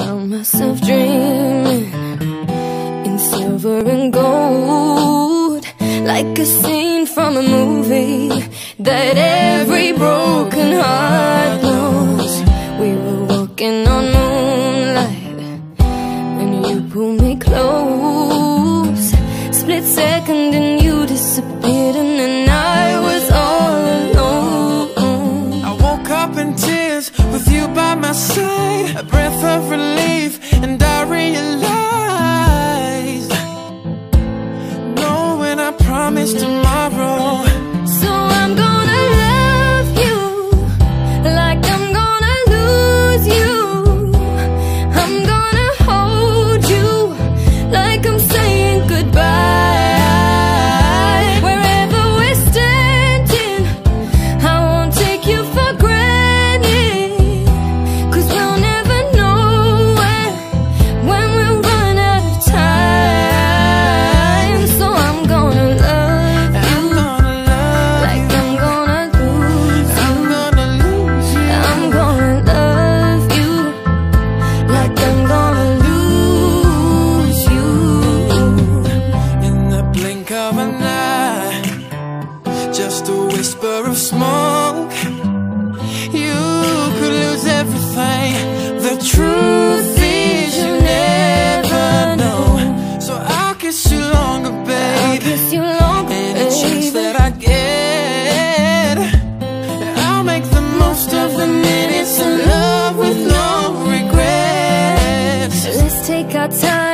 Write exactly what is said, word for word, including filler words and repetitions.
Found myself dreaming in silver and gold, like a scene from a movie that every broken heart knows. We were walking on moonlight and you pulled me close. Split second and you disappeared, and then I was all alone. I woke up in tears with you by my side, a breath of relief, and I realized, knowing I promised tomorrow. So I'm gonna love you like I'm gonna lose you. I'm gonna hold you like I'm saying goodbye. Wherever we're standing, I won't take you for granted, 'cause we'll never know when, when we'll run out of time. So I'm gonna love you like I'm gonna lose you. I'm gonna love you like I'm gonna lose you. In the blink of an eye, just a whisper of smoke, you could lose everything. The truth is you never know. So I'll kiss you longer, I'll babe. kiss you longer, Any chance baby. that I get, I'll make the most of the minutes in love with no regrets. Let's take our time.